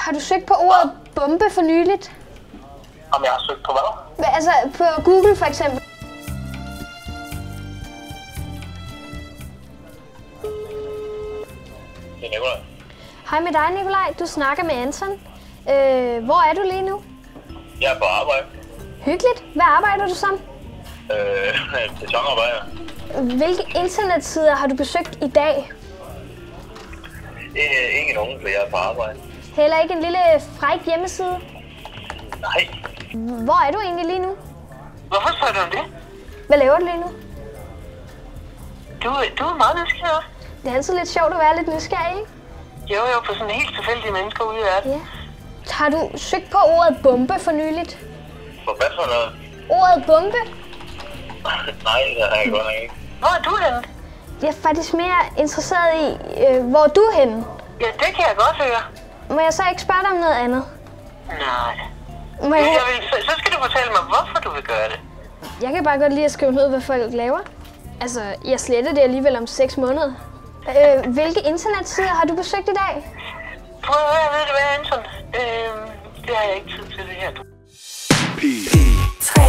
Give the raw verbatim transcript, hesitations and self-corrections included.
Har du søgt på ordet bombe for nyligt? Om jeg har søgt på hvad? Altså på Google for eksempel. Det er Nikolaj. Hej med dig, Nikolaj. Du snakker med Anton. Øh, hvor er du lige nu? Jeg er på arbejde. Hyggeligt. Hvad arbejder du som? Øh, sæsonarbejder. Hvilke internetsider har du besøgt i dag? Øh, ikke nogen, for jeg er på arbejde. Heller ikke en lille fræk hjemmeside? Nej. Hvor er du egentlig lige nu? Hvorfor spørger du om det? Hvad laver du lige nu? Du, du er meget nysgerrig. Det er altid lidt sjovt at være lidt nysgerrig, ikke? Jo, jo, på sådan helt tilfældige mennesker ude i verden. Ja. Har du søgt på ordet bombe for nyligt? For hvad for noget? Ordet bombe? Nej, det har jeg godt nok ikke. Hvor er du henne? Jeg er faktisk mere interesseret i, øh, hvor er du henne? Ja, det kan jeg godt høre. Må jeg så ikke spørge dig om noget andet? Nej. Må jeg... Jeg vil, så, så skal du fortælle mig, hvorfor du vil gøre det. Jeg kan bare godt lide at skrive ned, hvad folk laver. Altså, jeg sletter det alligevel om seks måneder. Øh, hvilke internetsider har du besøgt i dag? Prøv at høre, ved du hvad, Anton? Øh, det har jeg ikke tid til det her. P tre